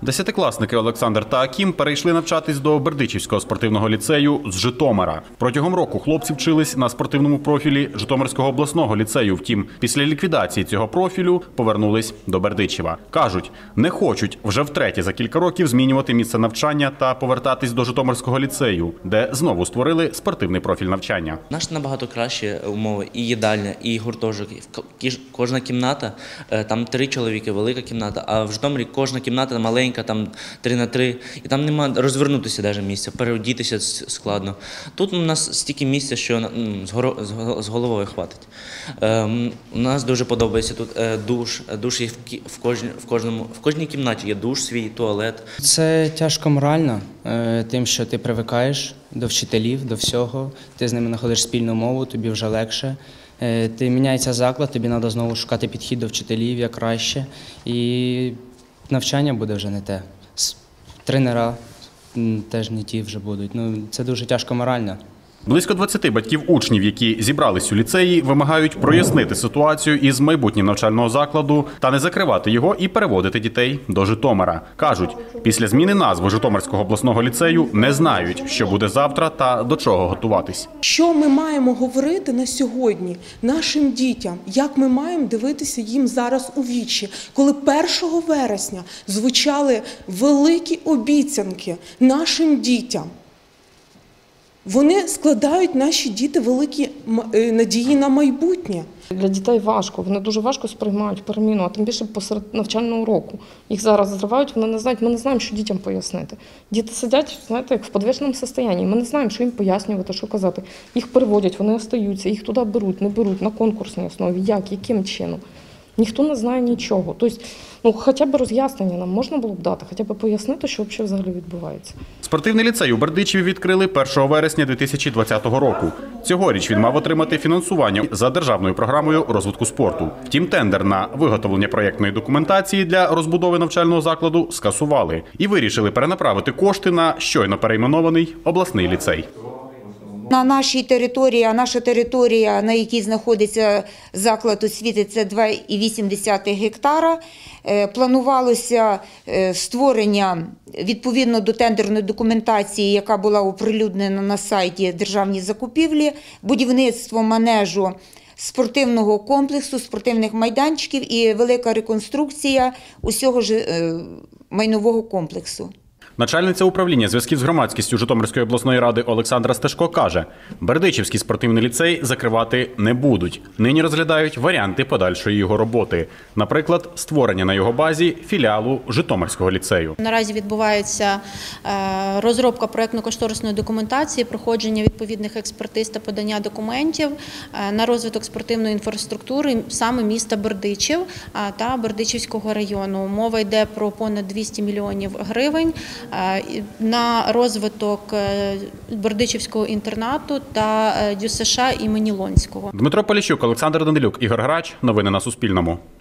Десятикласники Олександр та Акім перейшли навчатись до Бердичівського спортивного ліцею з Житомира. Протягом року хлопці вчились на спортивному профілі Житомирського обласного ліцею. Втім, після ліквідації цього профілю повернулись до Бердичева. Кажуть, не хочуть вже втретє за кілька років змінювати місце навчання та повертатись до Житомирського ліцею, де знову створили спортивний профіль навчання. Наш набагато кращі умови, і їдальня, і гуртожиток, кожна кімната, там 3 чоловіки, велика кімната, а в Житомирі кожна кімната маленька, там 3×3, і там нема розвернутися навіть місця, переодітися складно. Тут у нас стільки місця, що з головою хватить. У нас дуже подобається тут душ є в кожній кімнаті є душ свій, туалет. Це тяжко морально, тим, що ти привикаєш до вчителів, до всього, ти з ними знаходиш спільну мову, тобі вже легше. Ти міняється заклад, тобі треба знову шукати підхід до вчителів, як краще. І навчання буде вже не те. Тренера теж не ті вже будуть. Це дуже тяжко морально. Близько 20 батьків учнів, які зібрались у ліцеї, вимагають прояснити ситуацію із майбутнім навчального закладу та не закривати його і переводити дітей до Житомира. Кажуть, після зміни назви Житомирського обласного ліцею не знають, що буде завтра та до чого готуватись. Що ми маємо говорити на сьогодні нашим дітям? Як ми маємо дивитися їм зараз у вічі? Коли 1 вересня звучали великі обіцянки нашим дітям, вони складають, наші діти, великі надії на майбутнє. Для дітей важко, вони дуже важко сприймають переміну, а тим більше посеред навчального року. Їх зараз зривають, вони не знають, ми не знаємо, що дітям пояснити. Діти сидять, знаєте, як в підвішеному стані, ми не знаємо, що їм пояснювати, що казати. Їх переводять, вони остаються, їх туди беруть, не беруть, на конкурсній основі, яким чином. Ніхто не знає нічого. Тобто, хоча б роз'яснення нам можна було б дати, хоча б пояснити, що взагалі відбувається. Спортивний ліцей у Бердичеві відкрили 1 вересня 2020 року. Цьогоріч він мав отримати фінансування за державною програмою розвитку спорту. Втім, тендер на виготовлення проєктної документації для розбудови навчального закладу скасували і вирішили перенаправити кошти на щойно перейменований обласний ліцей. На нашій території, а наша територія, на якій знаходиться заклад освіти, це 2,8 гектара. Планувалося створення, відповідно до тендерної документації, яка була оприлюднена на сайті «Державні закупівлі», будівництво манежу спортивного комплексу, спортивних майданчиків і велика реконструкція усього ж майнового комплексу. Начальниця управління зв'язків з громадськістю Житомирської обласної ради Олександра Стешко каже, Бердичівський спортивний ліцей закривати не будуть. Нині розглядають варіанти подальшої його роботи. Наприклад, створення на його базі філіалу Житомирського ліцею. Наразі відбувається розробка проєктно-кошторисної документації, проходження відповідних експертиз та подання документів на розвиток спортивної інфраструктури саме міста Бердичів та Бердичівського району. Мова йде про понад 200 мільйонів гривень на розвиток Бердичівського інтернату та ДЮСШ імені Лонського. Дмитро Поліщук, Олександр Данилюк, Ігор Грач. Новини на Суспільному.